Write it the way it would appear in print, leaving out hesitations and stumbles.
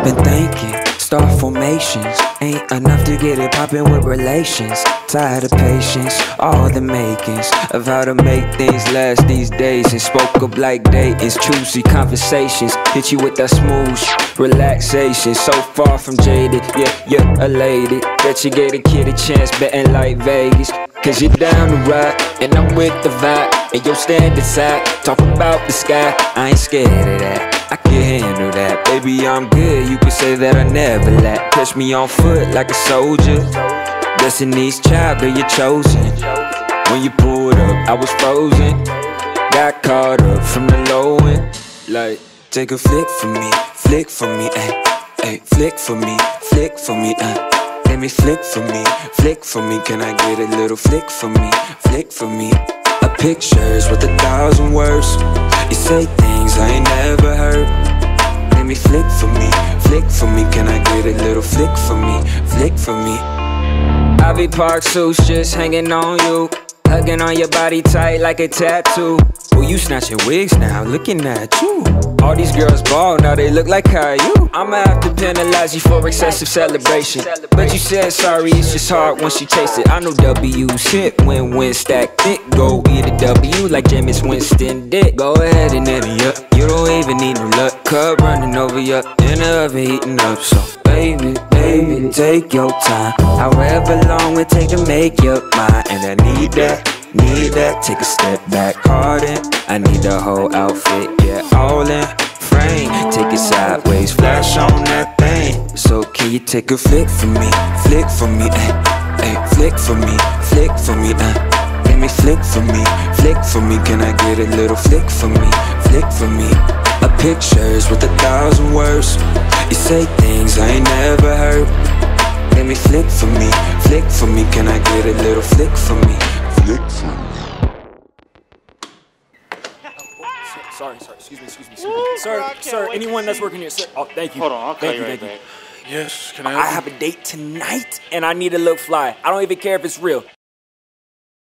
Been thinking, star formations ain't enough to get it poppin' with relations. Tired of patience, all the makings of how to make things last these days. And spoke up like datings, choosy conversations. Hit you with that smooth relaxation. So far from jaded, yeah, you're elated. Bet you gave a kid a chance betting like Vegas. Cause you're down to ride, and I'm with the vibe. And you'll stand aside, talk about the sky. I ain't scared of that, I can handle that. Baby, I'm good, you can say that I never lack. Catch me on foot like a soldier. Destiny's child, girl, you're chosen. When you pulled up, I was frozen. Got caught up from the low end. Like, take a flick from me, ayy, ayy, flick for me, let me flick for me, can I get a little flick for me, A picture's worth 1,000 words. You say things I ain't never heard. Let me flick for me, can I get a little flick for me, Ivy Park suits just hanging on you. Hugging on your body tight like a tattoo. Oh, you snatching wigs now, looking at you. All these girls ball, now they look like Caillou. I'ma have to penalize you for excessive celebration. But you said sorry, it's just hard once you taste it. I know W's hit when stack thick. Go eat a W like Jameis Winston did. Go ahead and hit me up, you don't even need no luck. Cup running over you, in the oven heating up. So baby, take your time. However long it take to make your mind. And I need that, take a step back, harden. I need the whole outfit, yeah, all in frame. Take it sideways, flash on that thing. So can you take a flick for me, ayy, ayy, flick for me, let me flick for me, can I get a little flick for me, A picture's worth 1,000 words. You say things I ain't never heard. Let me flick for me, can I get a little flick for me, Sorry, excuse me. Sir, anyone that's working here, sir. Oh, thank you. Hold on, I'll call you right thank back. you. Yes, can I help you? I have a date tonight, and I need to look fly. I don't even care if it's real.